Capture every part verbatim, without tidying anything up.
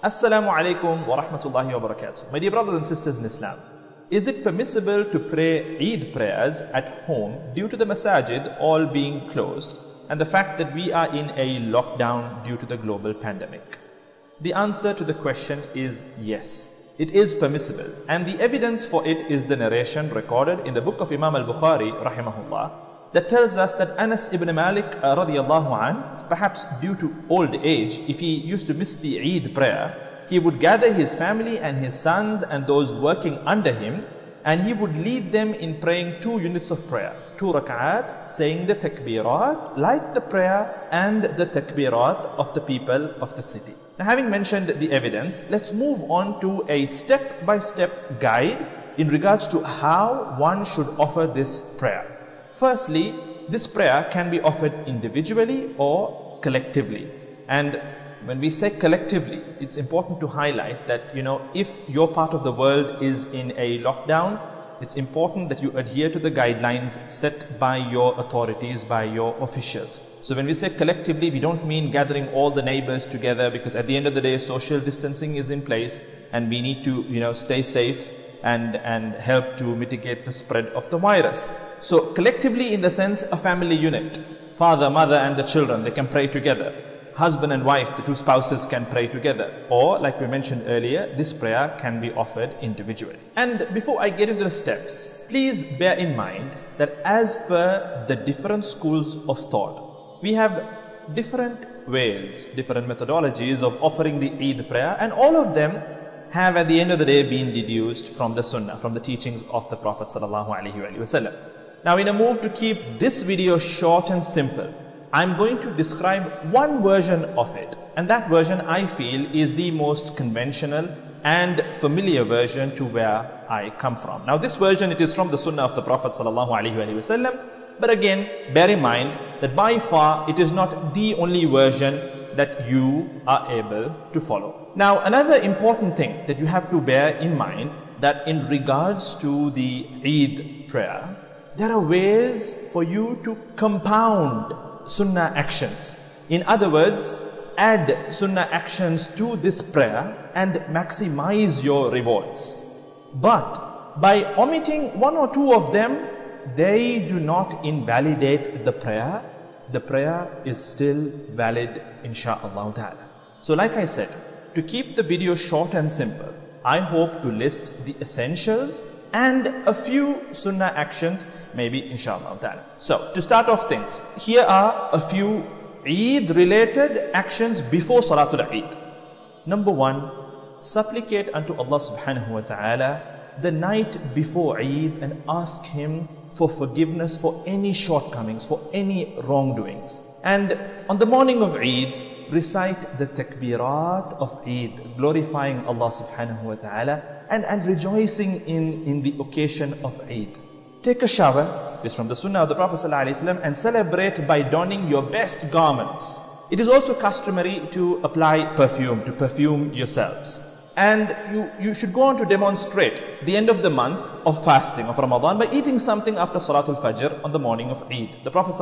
Assalamu alaikum wa rahmatullahi wa barakatuh. My dear brothers and sisters in Islam, is it permissible to pray Eid prayers at home due to the masajid all being closed and the fact that we are in a lockdown due to the global pandemic? The answer to the question is yes. It is permissible, and the evidence for it is the narration recorded in the book of Imam al-Bukhari rahimahullah that tells us that Anas ibn Malik uh, radiyallahu an, perhaps due to old age, if he used to miss the Eid prayer, he would gather his family and his sons and those working under him, and he would lead them in praying two units of prayer, two rak'at, saying the takbirat like the prayer and the takbirat of the people of the city. Now, having mentioned the evidence, let's move on to a step-by-step guide in regards to how one should offer this prayer. Firstly, this prayer can be offered individually or collectively. And when we say collectively, it's important to highlight that, you know, if your part of the world is in a lockdown, it's important that you adhere to the guidelines set by your authorities, by your officials. So when we say collectively, we don't mean gathering all the neighbors together, because at the end of the day, social distancing is in place and we need to, you know, stay safe and, and help to mitigate the spread of the virus. So collectively, in the sense, a family unit, father, mother and the children, they can pray together. Husband and wife, the two spouses can pray together. Or, like we mentioned earlier, this prayer can be offered individually. And before I get into the steps, please bear in mind that as per the different schools of thought, we have different ways, different methodologies of offering the Eid prayer, and all of them have at the end of the day been deduced from the Sunnah, from the teachings of the Prophet sallallahu alaihi wasallam. Now, in a move to keep this video short and simple, I'm going to describe one version of it, and that version I feel is the most conventional and familiar version to where I come from. Now, this version, it is from the Sunnah of the Prophet sallallahu alaihi wasallam, but again, bear in mind that by far it is not the only version that you are able to follow. Now, another important thing that you have to bear in mind, that in regards to the Eid prayer, there are ways for you to compound Sunnah actions. In other words, add Sunnah actions to this prayer and maximize your rewards. But by omitting one or two of them, they do not invalidate the prayer. The prayer is still valid, insha'Allah ta'ala. So like I said, to keep the video short and simple, I hope to list the essentials and a few Sunnah actions, maybe inshallah ta'ala. So, to start off things, here are a few Eid related actions before Salatul Eid. Number one, supplicate unto Allah subhanahu wa ta'ala the night before Eid and ask Him for forgiveness for any shortcomings, for any wrongdoings. And on the morning of Eid, recite the takbirat of Eid, glorifying Allah subhanahu wa ta'ala and, and rejoicing in, in the occasion of Eid. Take a shower, this is from the Sunnah of the Prophet ﷺ, and celebrate by donning your best garments. It is also customary to apply perfume, to perfume yourselves. And you, you should go on to demonstrate the end of the month of fasting of Ramadan by eating something after Salatul Fajr on the morning of Eid. The Prophet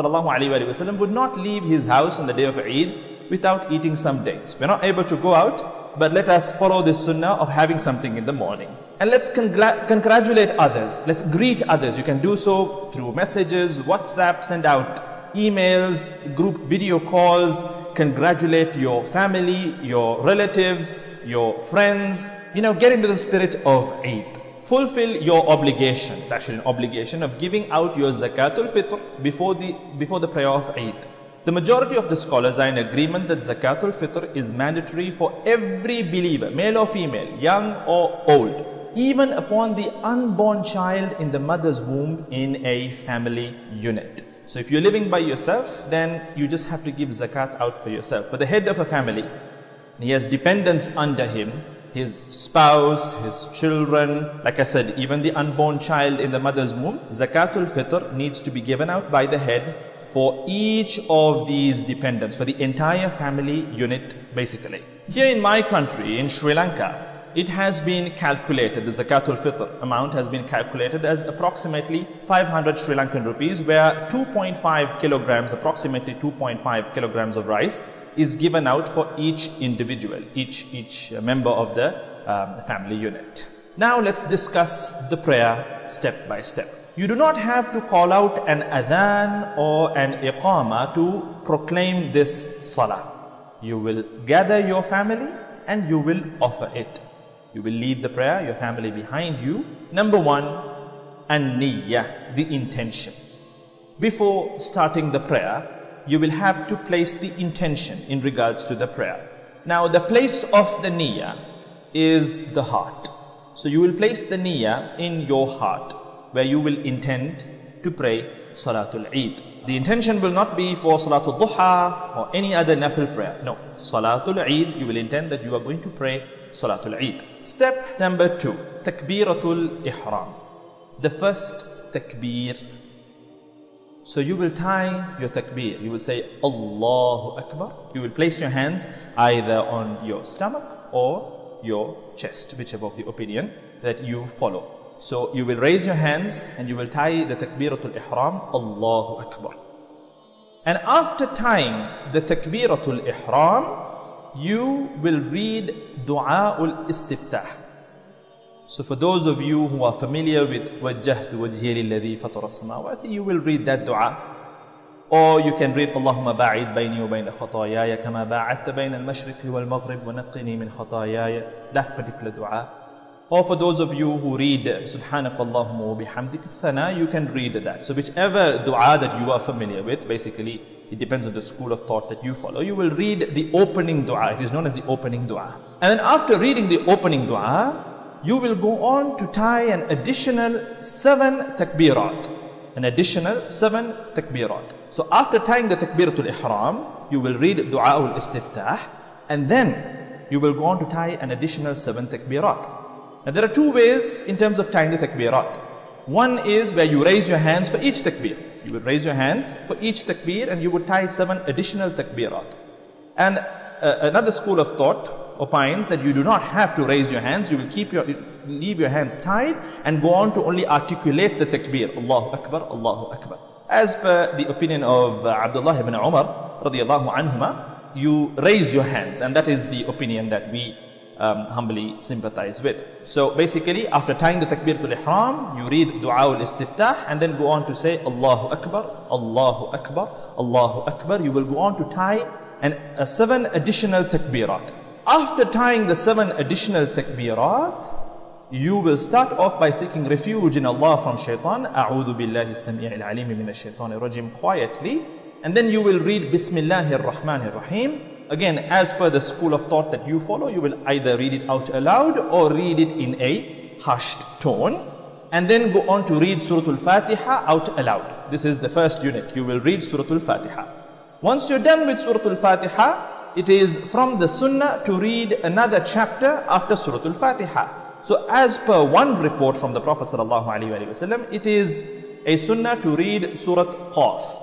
ﷺ would not leave his house on the day of Eid without eating some dates. We're not able to go out, but let us follow this sunnah of having something in the morning. And let's congr congratulate others. Let's greet others. You can do so through messages, WhatsApp, send out emails, group video calls. Congratulate your family, your relatives, your friends. You know, get into the spirit of Eid. Fulfill your obligations, actually an obligation of giving out your Zakatul Fitr before the, before the prayer of Eid. The majority of the scholars are in agreement that Zakatul Fitr is mandatory for every believer, male or female, young or old, even upon the unborn child in the mother's womb in a family unit. So if you're living by yourself, then you just have to give zakat out for yourself. But the head of a family, he has dependents under him, his spouse, his children, like I said, even the unborn child in the mother's womb, Zakatul Fitr needs to be given out by the head for each of these dependents, for the entire family unit basically. Here in my country, in Sri Lanka, it has been calculated, the Zakatul Fitr amount has been calculated as approximately five hundred Sri Lankan rupees, where two point five kilograms, approximately two point five kilograms of rice is given out for each individual, each, each member of the um, family unit. Now let's discuss the prayer step by step. You do not have to call out an adhan or an iqama to proclaim this salah. You will gather your family and you will offer it. You will lead the prayer, your family behind you. Number one, an-niyyah, the intention. Before starting the prayer, you will have to place the intention in regards to the prayer. Now the place of the niyyah is the heart. So you will place the niyyah in your heart, where you will intend to pray Salatul Eid. The intention will not be for Salatul Duha or any other nafil prayer. No, Salatul Eid, you will intend that you are going to pray Salatul Eid. Step number two, Takbiratul Ihram. The first takbir. So you will tie your takbir. You will say Allahu Akbar. You will place your hands either on your stomach or your chest, whichever of the opinion that you follow. So you will raise your hands and you will tie the Takbiratul Ihram, Allahu Akbar. And after tying the Takbiratul Ihram, you will read Du'a'ul Istiftah. So for those of you who are familiar with وَجَّهْتُ وَجْهِيَ لِلَّذِي فَطَرَ السَّمَاوَاتِ, you will read that dua. Or you can read Allahumma ba'id bayni wa bayna khataayaya kama ba'adta bayna al-mashriqi wal-maghrib wa naqqini min khataayaya. That particular dua. Or for those of you who read Subhanaka Allahumma wa bihamdika thana, you can read that. So whichever dua that you are familiar with, basically it depends on the school of thought that you follow. You will read the opening dua. It is known as the opening dua. And then after reading the opening dua, you will go on to tie an additional seven takbirat. An additional seven takbirat. So after tying the Takbiratul Ihram, you will read Du'a'ul Istiftah, and then you will go on to tie an additional seven takbirat. Now there are two ways in terms of tying the takbirat. One is where you raise your hands for each takbir. You will raise your hands for each takbir and you would tie seven additional takbirat. And uh, another school of thought opines that you do not have to raise your hands. You will keep your, leave your hands tied and go on to only articulate the takbir. Allahu Akbar, Allahu Akbar. As per the opinion of uh, Abdullah ibn Umar radiyallahu anhuma, you raise your hands, and that is the opinion that we um, humbly sympathize with. So basically, after tying the Takbiratul Ihram, you read Du'a'ul Istiftah and then go on to say Allahu Akbar, Allahu Akbar, Allahu Akbar. You will go on to tie an, a seven additional takbirat. After tying the seven additional takbirat, you will start off by seeking refuge in Allah from shaitan. A'udhu billahi as-sami'il alim minash shaitanir rajim, quietly. And then you will read Bismillahir Rahmanir Rahim. Again, as per the school of thought that you follow, you will either read it out aloud or read it in a hushed tone. And then go on to read Surah Al-Fatiha out aloud. This is the first unit. You will read Surah Al-Fatiha. Once you're done with Surah Al-Fatiha, it is from the sunnah to read another chapter after Surah Al-Fatiha. So as per one report from the Prophet sallallahu alaihi wasallam, it is a sunnah to read Surah Qaf.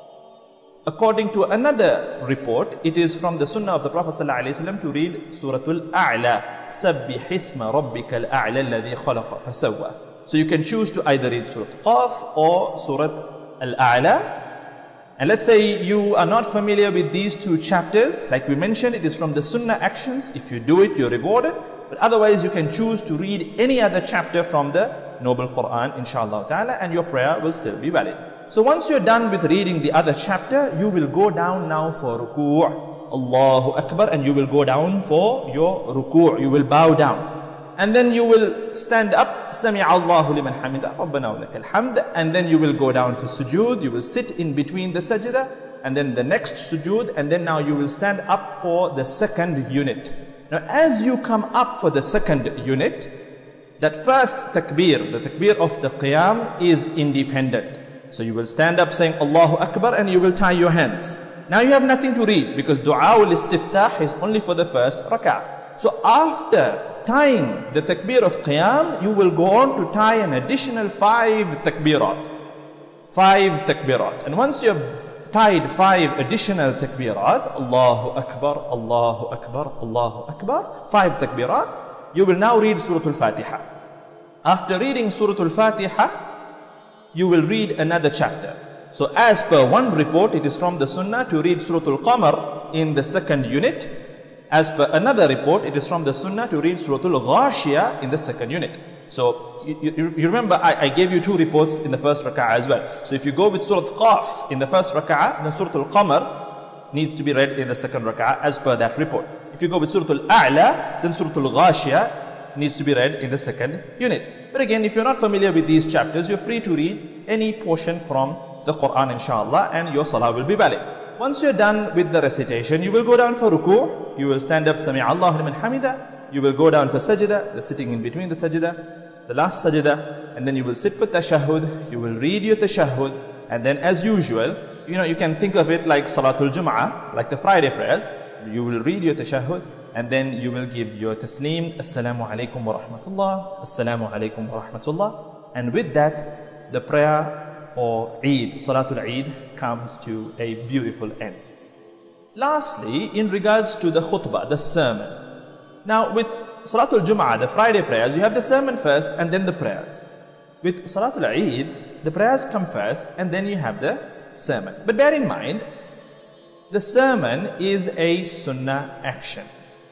According to another report, it is from the sunnah of the Prophet sallallahu alaihi wasallam to read Surah Al-A'la. Sabbih isma rabbika al-a'la alladhi khalaqa fasawwa. So you can choose to either read Surah Qaf or Surah Al-A'la. And let's say you are not familiar with these two chapters. Like we mentioned, it is from the sunnah actions. If you do it, you're rewarded. But otherwise, you can choose to read any other chapter from the Noble Quran, inshallah ta'ala, and your prayer will still be valid. So once you're done with reading the other chapter, you will go down now for ruku', Allahu Akbar, and you will go down for your ruku'. You will bow down. And then you will stand up, Sami'a Allahu liman hamida, Rabbana wa lakal hamd, and then you will go down for sujood. You will sit in between the sajda, and then the next sujood, and then now you will stand up for the second unit. Now as you come up for the second unit, that first takbir, the takbir of the qiyam, is independent. So you will stand up saying Allahu Akbar and you will tie your hands. Now you have nothing to read because Du'a ul-Istiftah is only for the first rak'ah. So after tying the takbir of qiyam, you will go on to tie an additional five takbirat. Five takbirat. And once you have tied five additional takbirat, Allahu Akbar, Allahu Akbar, Allahu Akbar, five takbirat, you will now read Surah Al-Fatiha. After reading Surah Al-Fatiha, you will read another chapter. So as per one report, it is from the Sunnah to read Surah Al-Qamar in the second unit. As per another report, it is from the Sunnah to read Surah Al-Ghashiyah in the second unit. So you, you, you remember I, I gave you two reports in the first rak'ah as well. So if you go with Surah Qaf in the first rak'ah, then Surah Al-Qamar needs to be read in the second rak'ah as per that report. If you go with Surah Al-A'la, then Surah Al-Ghashiyah needs to be read in the second unit. But again, if you're not familiar with these chapters, you're free to read any portion from the Quran, inshallah, and your salah will be valid. Once you're done with the recitation, you will go down for ruku', you will stand up, Sami Allahu liman hamida, you will go down for sajda, the sitting in between the sajda, the last sajda, and then you will sit for tashahhud, you will read your tashahhud, and then as usual, you know, you can think of it like Salatul Jum'ah, like the Friday prayers, you will read your tashahhud, and then you will give your taslim, Assalamu alaikum wa rahmatullah, Assalamu alaikum wa rahmatullah, and with that, the prayer for Eid, Salatul Eid, comes to a beautiful end. Lastly, in regards to the khutbah, the sermon. Now with Salatul Jum'ah, the Friday prayers, you have the sermon first and then the prayers. With Salatul Eid, the prayers come first and then you have the sermon. But bear in mind, the sermon is a sunnah action.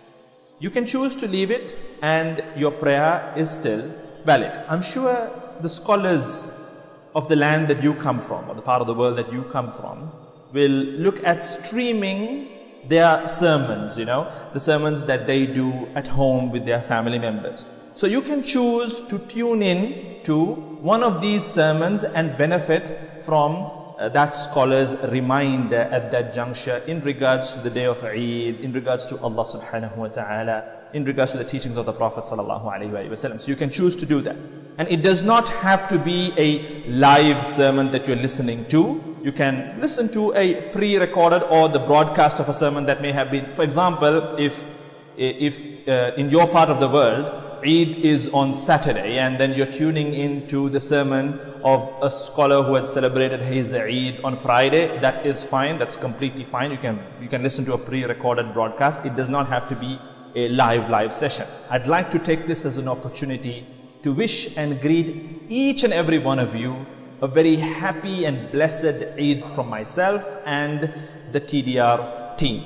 You can choose to leave it and your prayer is still valid. I'm sure the scholars of the land that you come from, or the part of the world that you come from, will look at streaming their sermons, you know, the sermons that they do at home with their family members. So you can choose to tune in to one of these sermons and benefit from uh, that scholar's reminder at that juncture in regards to the day of Eid, in regards to Allah subhanahu wa ta'ala, in regards to the teachings of the Prophet sallallahu alaihi wasallam. So you can choose to do that. And it does not have to be a live sermon that you're listening to. You can listen to a pre-recorded or the broadcast of a sermon that may have been, for example, if, if uh, in your part of the world, Eid is on Saturday and then you're tuning into the sermon of a scholar who had celebrated his Eid on Friday, that is fine, that's completely fine. You can, you can listen to a pre-recorded broadcast. It does not have to be a live, live session. I'd like to take this as an opportunity to wish and greet each and every one of you a very happy and blessed Eid from myself and the T D R team.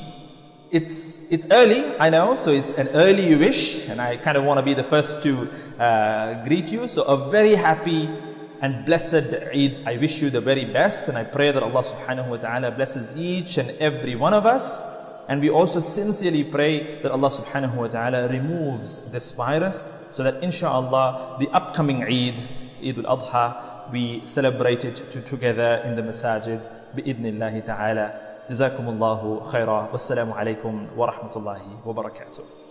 It's, it's early, I know, so it's an early wish, and I kind of want to be the first to uh, greet you. So a very happy and blessed Eid. I wish you the very best, and I pray that Allah subhanahu wa ta'ala blesses each and every one of us. And we also sincerely pray that Allah subhanahu wa ta'ala removes this virus so that inshallah the upcoming Eid, Eid al-Adha, we celebrate it to, together in the masajid bi-idhnillahi ta'ala. Jazakumullahu khaira. Wassalamu alaikum wa rahmatullahi wa barakatuh.